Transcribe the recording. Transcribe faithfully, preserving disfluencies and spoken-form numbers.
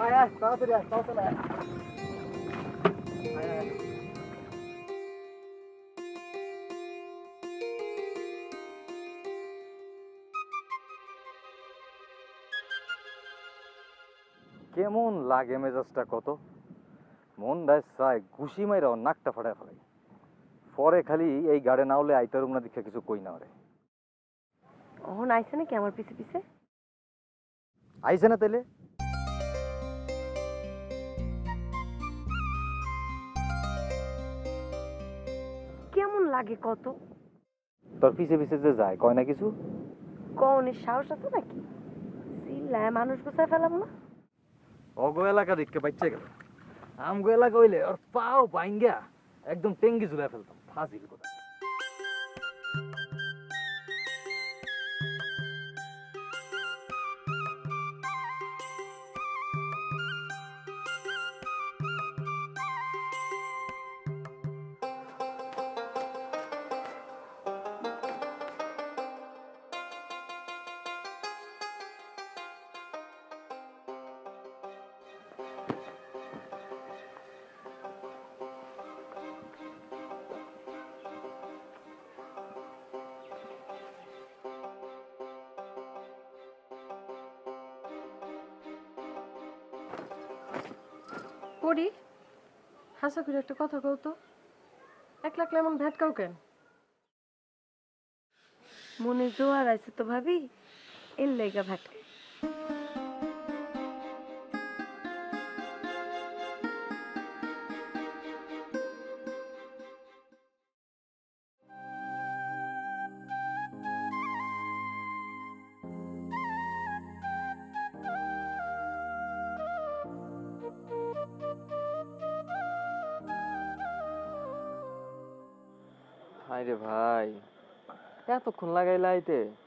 আয় আয় তাড়াতাড়ি আয় তাড়াতাড়ি আয় আয় আয় কেমন লাগে মেজাজটা কত মন দায় চায় ঘুষি মাইরা নাকটা ফাটায় ফেলাই পরে খালি এই গাড়ে না হলে আইতার না দীক্ষা কিছু কই না রে ওহন আইছে নাকি আমার পিছে পিছে আইছে না তাইলে কেমন লাগে কত তোর পিছে পিছে যে যায় কয় না কিছু কনের সাহস আছে নাকি চিল্লায় মানুষ গুছায় ফেলাম না অগো এলাকা দেখতে পাইছে গেল আমগো এলাকা হইলে ওর পাও বাইঙ্গা একদম টেঙ্গি ঝুলাই ফেলতাম ফাজিল কথা পড়ি হাসা করে একটা কথা কও তো এক লাখ এমন ভেটকাও কেন মনে জোয়ার আছে তো ভাবি এর লেগা ভেটকে হাই রে ভাই এতক্ষণ লাগাইলা আইতে